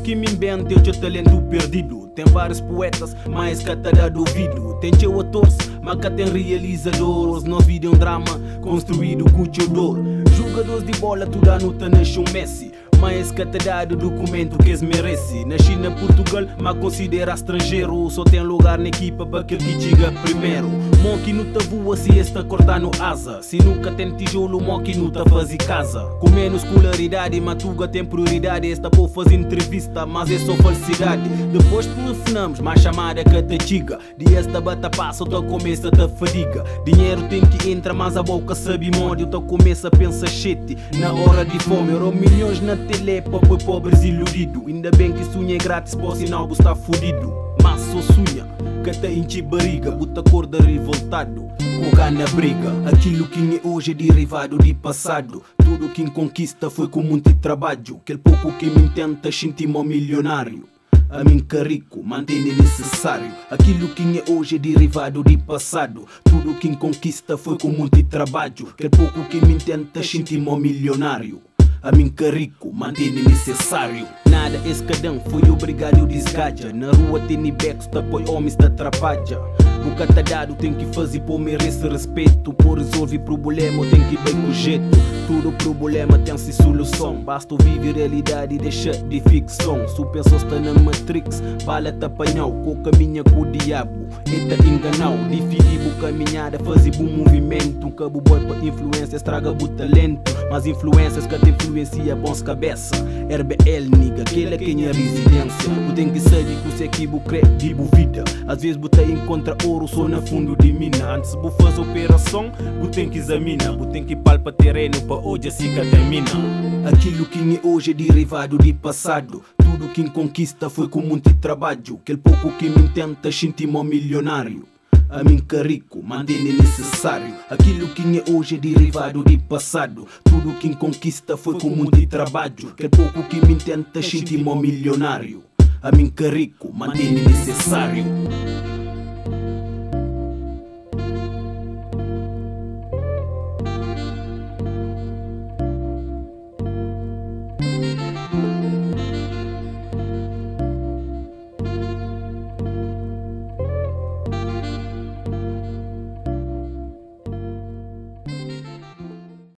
que me inventa eu tinha talento perdido. Tem vários poetas, mas que tá dado ouvido. Tem teu atores, mas que tem realizadores. Nós vídeo um drama construído com teu dor. Jogadores de bola, tudo a nota nasce um Messi. Mas que te dado documento que eles merece. Na China, Portugal, mas considera estrangeiro. Só tem lugar na equipa para aquele que chega primeiro. Monkey não te voa se está cortar no asa. Se nunca tem tijolo, Monkey não te faz casa. Com menos escolaridade, matuga tem prioridade. Esta por fazer entrevista, mas é só falsidade. Depois telefonamos, mais chamada que te chiga. De esta bata passa, tu começa a te fadiga. Dinheiro tem que entrar, mas a boca sabe módio. Tu começa a pensar chete. Na hora de fome, eram milhões na tele para pobres iludido. Ainda bem que sonha é grátis, por sinal está fudido. Mas só sonha que te enche barriga. Buta corda revoltado, coga na briga. Aquilo que é hoje é derivado de passado. Tudo que conquista foi com muito trabalho. Aquele pouco que me tenta sentir-me milionário. A mim que rico, mantém necessário. Aquilo que é hoje é derivado de passado. Tudo que conquista foi com muito trabalho. Aquele pouco que me tenta sentir-me milionário. A mim que rico, mantém necessário. Nada escadão, foi obrigado a desgaja. Na rua tem becos, te apoio homens, te atrapalha. O que tá dado tem que fazer por merecer respeito. Por resolver problema tem que ir bem com jeito. Todo problema tem-se solução. Basta viver realidade e deixar de ficção. Se o pessoal está na Matrix, bala te apanhou. Com caminha com o diabo, e te enganou. Dividir a caminhada, fazer bom movimento. Cabo boy para influência, estraga o talento. Mas influências que te influencia bons cabeça. RBL niga, aquele é quem é residência. Tu tem que saber que o seu equipo crê vivo vida. Às vezes você encontra ouro só na fundo de mina. Antes de fazer operação, você tem que examinar. Você tem que palpa terreno para hoje assim que termina. Aquilo que é hoje é derivado de passado. Tudo que conquista foi com muito trabalho. Aquele pouco que me tenta sentir-me milionário. A mim que rico, mantém necessário. Aquilo que é hoje é derivado de passado. Tudo que conquista foi com muito trabalho. Aquele pouco que me tenta sentir-me milionário. A mim que rico, mantém necessário.